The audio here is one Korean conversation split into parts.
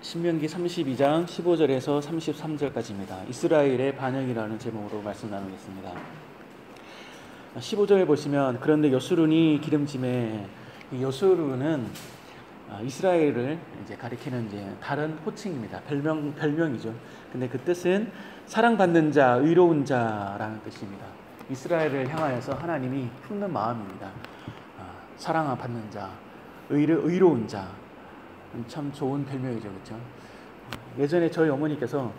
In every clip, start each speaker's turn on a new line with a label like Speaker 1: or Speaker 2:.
Speaker 1: 신명기 32장 15절에서 33절까지입니다. 이스라엘의 반영이라는 제목으로 말씀 나누겠습니다. 15절 보시면 그런데 여수룬이 기름짐에, 이 여수룬은 이스라엘을 이제 가리키는 이제 다른 호칭입니다. 별명이죠. 근데 그 뜻은 사랑받는 자, 의로운 자라는 뜻입니다. 이스라엘을 향하여서 하나님이 품는 마음입니다. 사랑받는 자, 의로운 자. 참 좋은 별명이죠, 그렇죠? 예전에 저희 어머니께서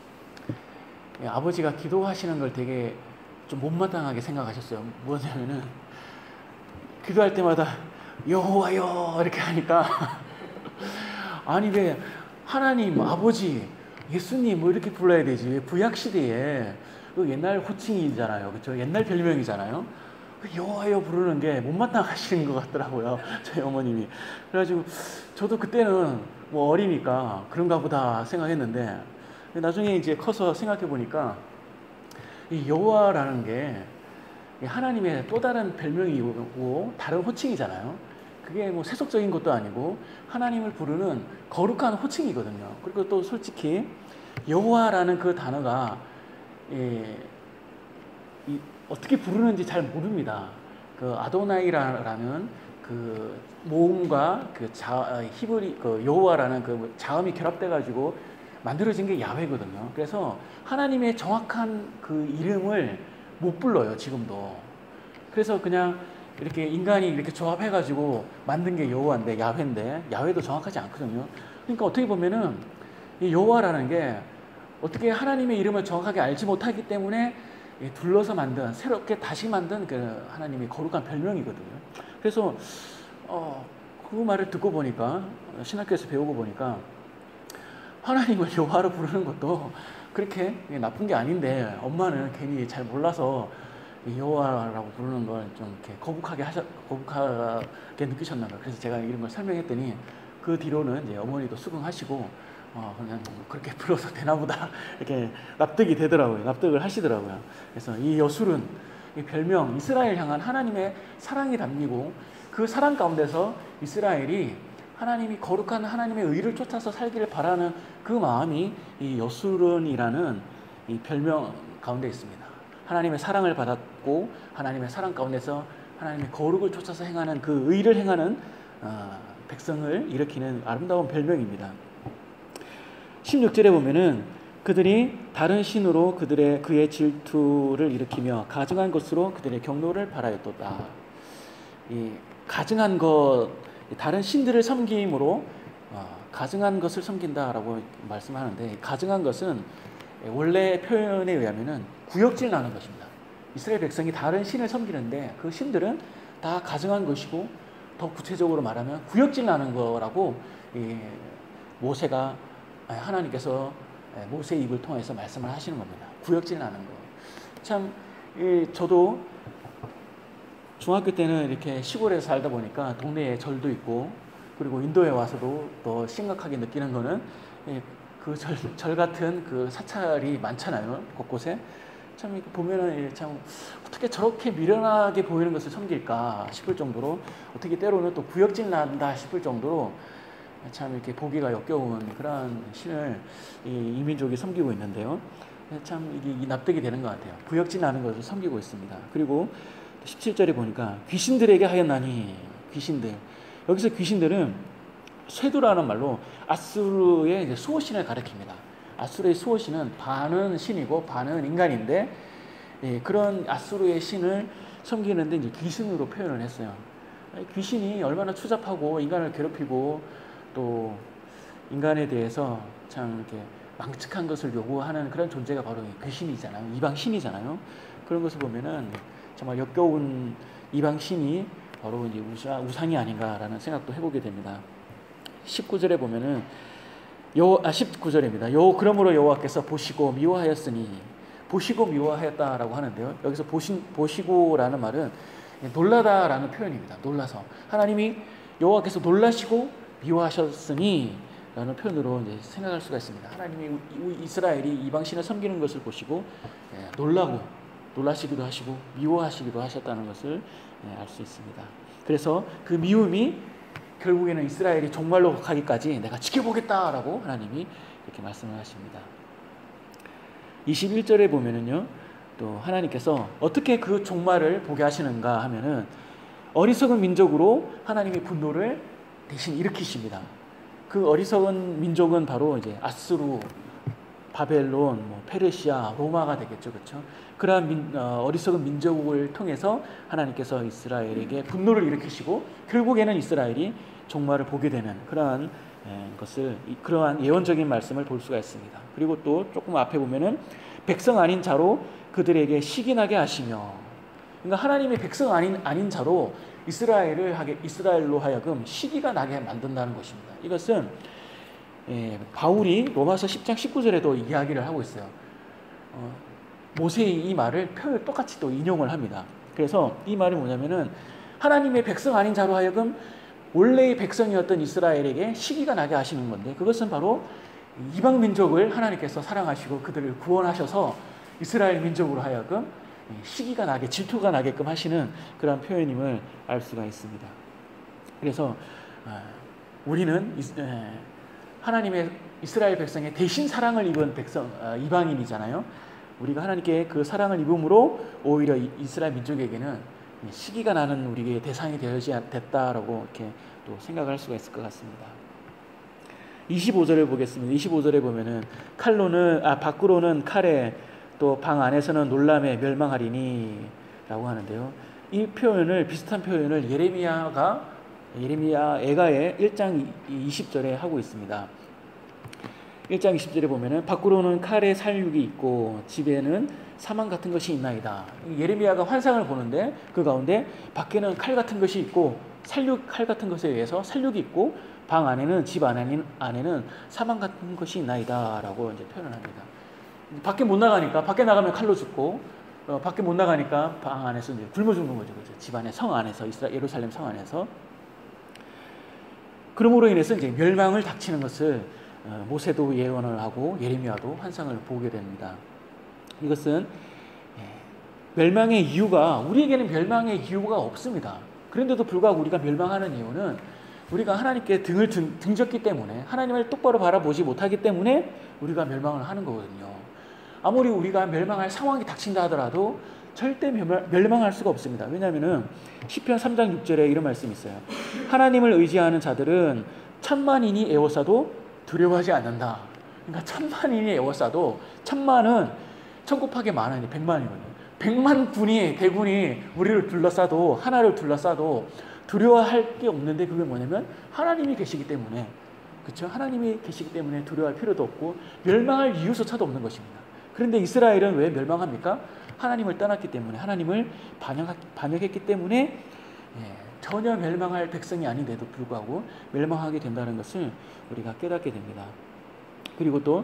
Speaker 1: 아버지가 기도하시는 걸 되게 좀 못마땅하게 생각하셨어요. 뭐냐면은 기도할 때마다 여호와여 이렇게 하니까 아니 왜 하나님, 아버지, 예수님 뭐 이렇게 불러야 되지? 구약 시대에 그 옛날 호칭이잖아요, 그렇죠? 옛날 별명이잖아요. 여호와여 부르는 게 못마땅하시는 것 같더라고요, 저희 어머님이. 그래가지고 저도 그때는 뭐 어리니까 그런가 보다 생각했는데, 나중에 이제 커서 생각해 보니까 이 여호와라는 게 하나님의 또 다른 별명이고 다른 호칭이잖아요. 그게 뭐 세속적인 것도 아니고 하나님을 부르는 거룩한 호칭이거든요. 그리고 또 솔직히 여호와라는 그 단어가 어떻게 부르는지 잘 모릅니다. 그 아도나이라는 그 모음과 그 히브리 그 여호와라는 그 자음이 결합돼 가지고 만들어진 게 야훼거든요. 그래서 하나님의 정확한 그 이름을 못 불러요, 지금도. 그래서 그냥 이렇게 인간이 이렇게 조합해 가지고 만든 게 여호와인데, 야훼인데 야훼도 정확하지 않거든요. 그러니까 어떻게 보면은 이 여호와라는 게 어떻게 하나님의 이름을 정확하게 알지 못하기 때문에 둘러서 만든, 새롭게 다시 만든 그 하나님의 거룩한 별명이거든요. 그래서 그 말을 듣고 보니까, 신학교에서 배우고 보니까 하나님을 여호와로 부르는 것도 그렇게 나쁜 게 아닌데, 엄마는 괜히 잘 몰라서 여호와라고 부르는 걸 좀 이렇게 거북하게 느끼셨나 봐요. 그래서 제가 이런 걸 설명했더니 그 뒤로는 이제 어머니도 수긍하시고 그냥 그렇게 불러서 되나보다 이렇게 납득을 하시더라고요. 그래서 이 여술은 이 별명, 이스라엘 향한 하나님의 사랑이 담기고, 그 사랑 가운데서 이스라엘이 하나님이 거룩한 하나님의 의를 쫓아서 살기를 바라는 그 마음이 이 여술은이라는 이 별명 가운데 있습니다. 하나님의 사랑을 받았고 하나님의 사랑 가운데서 하나님의 거룩을 쫓아서 행하는, 그 의를 행하는 백성을 일으키는 아름다운 별명입니다. 16절에 보면은 그들이 다른 신으로 그의 질투를 일으키며 가증한 것으로 그들의 경노를 발하였도다. 이 가증한 것, 다른 신들을 섬김으로 가증한 것을 섬긴다라고 말씀하는데, 가증한 것은 원래 표현에 의하면은 구역질 나는 것입니다. 이스라엘 백성이 다른 신을 섬기는데 그 신들은 다 가증한 것이고, 더 구체적으로 말하면 구역질 나는 거라고 하나님께서 모세의 입을 통해서 말씀을 하시는 겁니다. 구역질 나는 거. 참, 저도 중학교 때는 이렇게 시골에서 살다 보니까 동네에 절도 있고, 그리고 인도에 와서도 더 심각하게 느끼는 거는 그 절 같은 그 사찰이 많잖아요, 곳곳에. 참 보면은 참 어떻게 저렇게 미련하게 보이는 것을 섬길까 싶을 정도로, 어떻게 때로는 또 구역질 난다 싶을 정도로 참 이렇게 보기가 역겨운 그런 신을 이 민족이 섬기고 있는데요. 참 이게 납득이 되는 것 같아요. 구역질 나는 것을 섬기고 있습니다. 그리고 17절에 보니까 귀신들에게 하였나니, 귀신들. 여기서 귀신들은 쇠두라는 말로 아수르의 이제 수호신을 가리킵니다. 아수르의 수호신은 반은 신이고 반은 인간인데, 그런 아수르의 신을 섬기는데 이제 귀신으로 표현을 했어요. 귀신이 얼마나 추잡하고 인간을 괴롭히고 또 인간에 대해서 참 이렇게 망측한 것을 요구하는 그런 존재가 바로 귀신이잖아요. 이방신이잖아요. 그런 것을 보면은 정말 역겨운 이방신이 바로 이제 우상이 아닌가라는 생각도 해보게 됩니다. 19절에 보면은 19절입니다. 그러므로 여호와께서 보시고 미워하였으니, 보시고 미워하였다라고 하는데요. 여기서 보시고라는 말은 놀라다라는 표현입니다. 놀라서 하나님이 여호와께서 놀라시고 미워하셨으니 라는 표현으로 이제 생각할 수가 있습니다. 하나님이 이스라엘이 이방신을 섬기는 것을 보시고 놀라시기도 하시고 미워하시기도 하셨다는 것을 알 수 있습니다. 그래서 그 미움이 결국에는 이스라엘이 종말로 가기까지 내가 지켜보겠다라고 하나님이 이렇게 말씀을 하십니다. 21절에 보면은요, 또 하나님께서 어떻게 그 종말을 보게 하시는가 하면은 어리석은 민족으로 하나님의 분노를 대신 일으키십니다. 그 어리석은 민족은 바로 이제 아수르, 바벨론, 페르시아, 로마가 되겠죠, 그렇죠? 그러한 어리석은 민족을 통해서 하나님께서 이스라엘에게 분노를 일으키시고 결국에는 이스라엘이 종말을 보게 되는 그러한 그러한 예언적인 말씀을 볼 수가 있습니다. 그리고 또 조금 앞에 보면은 백성 아닌 자로 그들에게 시기 나게 하시며, 그러니까 하나님의 백성 아닌 자로 이스라엘로 하여금 시기가 나게 만든다는 것입니다. 이것은 바울이 로마서 10장 19절에도 이야기를 하고 있어요. 모세의 이 말을 똑같이 또 인용을 합니다. 그래서 이 말이 뭐냐면은 하나님의 백성 아닌 자로 하여금 원래의 백성이었던 이스라엘에게 시기가 나게 하시는 건데, 그것은 바로 이방 민족을 하나님께서 사랑하시고 그들을 구원하셔서 이스라엘 민족으로 하여금 시기가 나게, 질투가 나게끔 하시는 그런 표현임을 알 수가 있습니다. 그래서 우리는 하나님의 이스라엘 백성의 대신 사랑을 입은 이방인이잖아요. 우리가 하나님께 그 사랑을 입음으로 오히려 이스라엘 민족에게는 시기가 나는 우리의 대상이 됐다라고 이렇게 또 생각을 할 수가 있을 것 같습니다. 25절을 보겠습니다. 25절에 보면은 밖으로는 칼에 또 방 안에서는 놀람에 멸망하리니 라고 하는데요. 이 표현을, 비슷한 표현을 예레미야 애가의 1장 20절에 하고 있습니다. 1장 20절에 보면은 밖으로는 칼의 살육이 있고 집에는 사망 같은 것이 있나이다. 예레미야가 환상을 보는데 그 가운데 밖에는 칼 같은 것이 있고 칼 같은 것에 의해서 살육이 있고 방 안에는, 집 안에는 사망 같은 것이 있나이다 라고 이제 표현을 합니다. 밖에 못 나가니까, 밖에 나가면 칼로 죽고, 밖에 못 나가니까 방 안에서 이제 굶어 죽는 거죠. 그렇죠? 집 안에, 성 안에서, 예루살렘 성 안에서. 그러므로 인해서 이제 멸망을 닥치는 것을 모세도 예언을 하고 예레미야도 환상을 보게 됩니다. 이것은 멸망의 이유가, 우리에게는 멸망의 이유가 없습니다. 그런데도 불구하고 우리가 멸망하는 이유는 우리가 하나님께 등을 등졌기 때문에, 하나님을 똑바로 바라보지 못하기 때문에 우리가 멸망을 하는 거거든요. 아무리 우리가 멸망할 상황이 닥친다 하더라도 절대 멸망할 수가 없습니다. 왜냐하면 시편 3장 6절에 이런 말씀이 있어요. 하나님을 의지하는 자들은 천만인이 에워싸도 두려워하지 않는다. 그러니까 천만인이 에워싸도, 천만은 천 곱하기 만은 100만이거든요. 100만 대군이 우리를 둘러싸도, 하나를 둘러싸도 두려워할 게 없는데, 그게 뭐냐면 하나님이 계시기 때문에, 그렇죠? 하나님이 계시기 때문에 두려워할 필요도 없고 멸망할 이유조차도 없는 것입니다. 그런데 이스라엘은 왜 멸망합니까? 하나님을 떠났기 때문에, 하나님을 반역했기 때문에 전혀 멸망할 백성이 아닌데도 불구하고 멸망하게 된다는 것을 우리가 깨닫게 됩니다. 그리고 또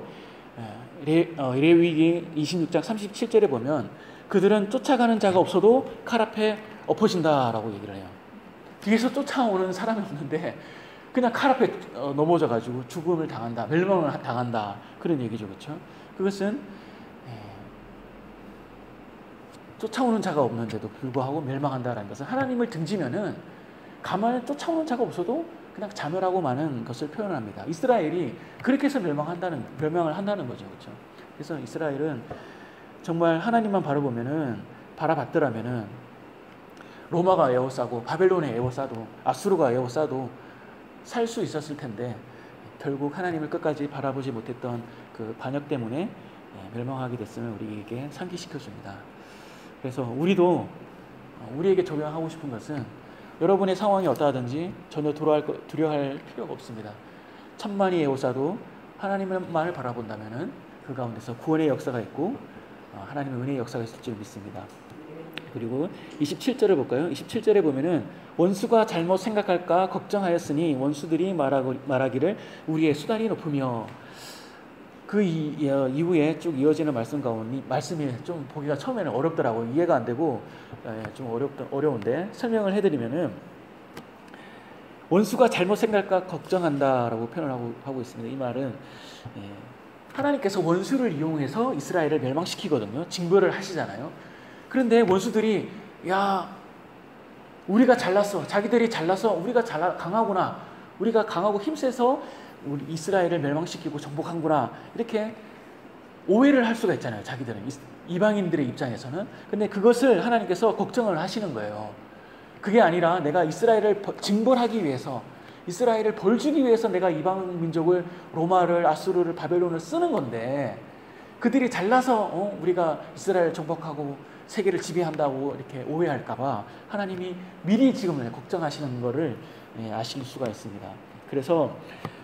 Speaker 1: 레위기 26장 37절에 보면 그들은 쫓아가는 자가 없어도 칼 앞에 엎어진다라고 얘기를 해요. 뒤에서 쫓아오는 사람이 없는데 그냥 칼 앞에 넘어져 가지고 죽음을 당한다, 멸망을 당한다, 그런 얘기죠. 그렇죠? 그것은 쫓아오는 자가 없는데도 불구하고 멸망한다라는 것은, 하나님을 등지면은 가만히 쫓아오는 자가 없어도 그냥 자멸하고 마는 것을 표현합니다. 이스라엘이 그렇게 해서 멸망을 한다는 거죠. 그렇죠? 그래서 이스라엘은 정말 하나님만 바라봤더라면은 로마가 에워싸고 바벨론에 에워싸도 아수르가 에워싸도 살 수 있었을 텐데, 결국 하나님을 끝까지 바라보지 못했던 그 반역 때문에 멸망하게 됐음을 우리에게 상기시켜 줍니다. 그래서 우리에게 적용하고 싶은 것은, 여러분의 상황이 어떠하든지 전혀 두려워할 필요가 없습니다. 천만이 에워싸도 하나님만을 바라본다면은 그 가운데서 구원의 역사가 있고 하나님의 은혜의 역사가 있을 줄 믿습니다. 그리고 27절을 볼까요? 27절에 보면은 원수가 잘못 생각할까 걱정하였으니 원수들이 말하기를 우리의 수단이 높으며, 그 이후에 쭉 이어지는 말씀이 좀 보기가 처음에는 어렵더라고요. 이해가 안 되고 좀 어려운데 설명을 해드리면은, 원수가 잘못 생각할까 걱정한다라고 표현을 하고 있습니다. 이 말은 하나님께서 원수를 이용해서 이스라엘을 멸망시키거든요. 징벌을 하시잖아요. 그런데 원수들이 우리가 잘났어. 자기들이 잘나서 우리가 강하구나. 우리가 강하고 힘세서 우리 이스라엘을 멸망시키고 정복한구나. 이렇게 오해를 할 수가 있잖아요. 자기들은. 이방인들의 입장에서는. 근데 그것을 하나님께서 걱정을 하시는 거예요. 그게 아니라 내가 이스라엘을 징벌하기 위해서, 이스라엘을 벌주기 위해서 내가 이방 민족을, 로마를, 아수르를, 바벨론을 쓰는 건데, 그들이 잘나서 우리가 이스라엘 정복하고 세계를 지배한다고 이렇게 오해할까봐 하나님이 미리 지금 걱정하시는 것을 아실 수가 있습니다. 그래서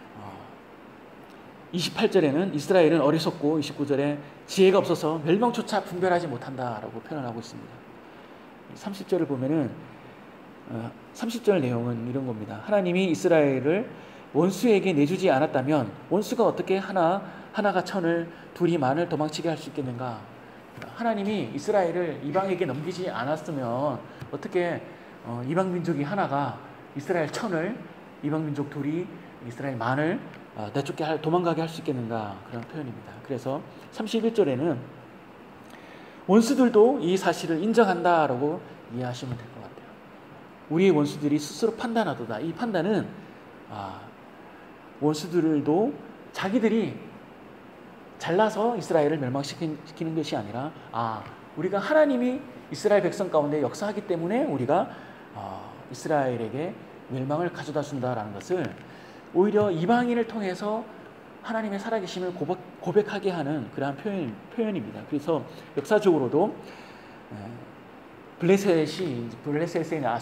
Speaker 1: 28절에는 이스라엘은 어리석고 29절에 지혜가 없어서 멸망조차 분별하지 못한다라고 표현을 하고 있습니다. 30절을 보면은 30절 내용은 이런 겁니다. 하나님이 이스라엘을 원수에게 내주지 않았다면 원수가 어떻게 하나가 천을 둘이 만을 도망치게 할 수 있겠는가? 하나님이 이스라엘을 이방에게 넘기지 않았으면 어떻게 이방 민족이 하나가 이스라엘 천을, 이방 민족 둘이 이스라엘 만을 내쫓게 도망가게 할 수 있겠는가? 그런 표현입니다. 그래서 31절에는 원수들도 이 사실을 인정한다라고 이해하시면 될 것 같아요. 우리의 원수들이 스스로 판단하도다. 이 판단은 원수들도 자기들이 잘나서 이스라엘을 멸망시키는 것이 아니라 우리가 하나님이 이스라엘 백성 가운데 역사하기 때문에 우리가 이스라엘에게 멸망을 가져다 준다라는 것을 오히려 이방인을 통해서 하나님의 살아계심을 고백하게 하는 그러한 표현입니다. 그래서 역사적으로도 블레셋에 있는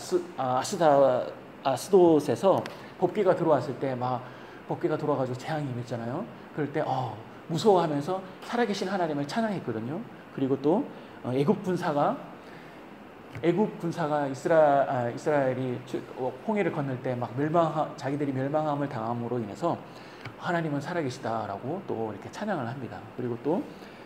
Speaker 1: 아스돗에서 법궤가 들어왔을 때 막 법궤가 들어와가지고 재앙이 임했잖아요. 그럴 때 무서워하면서 살아계신 하나님을 찬양했거든요. 그리고 또 애굽 군사가 이스라엘이 홍해를 건널 때 막 자기들이 멸망함을 당함으로 인해서 하나님은 살아계시다라고 또 이렇게 찬양을 합니다. 그리고 또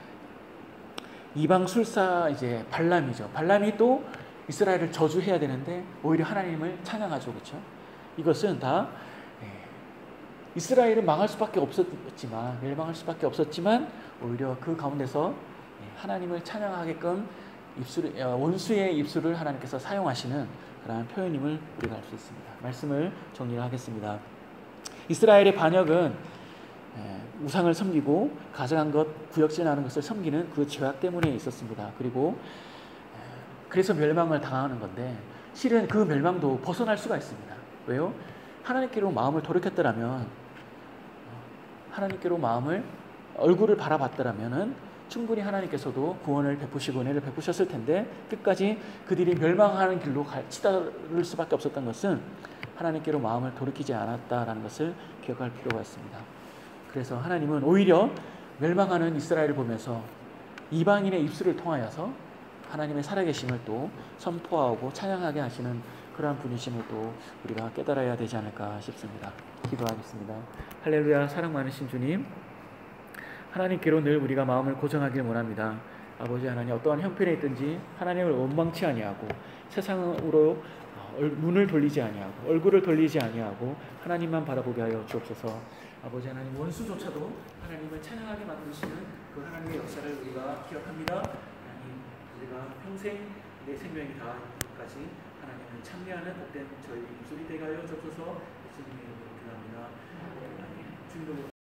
Speaker 1: 이방 술사 이제 발람이죠. 발람이 또 이스라엘을 저주해야 되는데 오히려 하나님을 찬양하죠, 그렇죠? 이것은 다 이스라엘은 망할 수밖에 없었지만, 멸망할 수밖에 없었지만 오히려 그 가운데서 하나님을 찬양하게끔 원수의 입술을 하나님께서 사용하시는 그러한 표현임을 우리가 알 수 있습니다. 말씀을 정리하겠습니다. 이스라엘의 반역은 우상을 섬기고 가증한 것, 구역질하는 것을 섬기는 그 죄악 때문에 있었습니다. 그리고 그래서 멸망을 당하는 건데 실은 그 멸망도 벗어날 수가 있습니다. 왜요? 하나님께로 마음을 돌이켰더라면, 하나님께로 얼굴을 바라봤더라면은 충분히 하나님께서도 구원을 베푸시고 은혜를 베푸셨을 텐데 끝까지 그들이 멸망하는 길로 치달을 수밖에 없었던 것은 하나님께로 마음을 돌이키지 않았다라는 것을 기억할 필요가 있습니다. 그래서 하나님은 오히려 멸망하는 이스라엘을 보면서 이방인의 입술을 통하여서 하나님의 살아계심을 또 선포하고 찬양하게 하시는 그러한 분이심을 또 우리가 깨달아야 되지 않을까 싶습니다. 기도하겠습니다. 할렐루야. 사랑 많으신 주님, 하나님께로 늘 우리가 마음을 고정하길 원합니다. 아버지 하나님, 어떠한 형편에 있든지 하나님을 원망치 아니하고 세상으로 눈을 돌리지 아니하고 얼굴을 돌리지 아니하고 하나님만 바라보게 하여 주옵소서. 아버지 하나님, 원수조차도 하나님을 찬양하게 만드시는 그 하나님의 역사를 우리가 기억합니다. 하나님, 우리가 평생 내 생명이 다하기까지 하나님을 찬미하는 복된 저희 목소리 되게 하여 주옵소서. 예수님의 이름으로 기도합니다. 주님도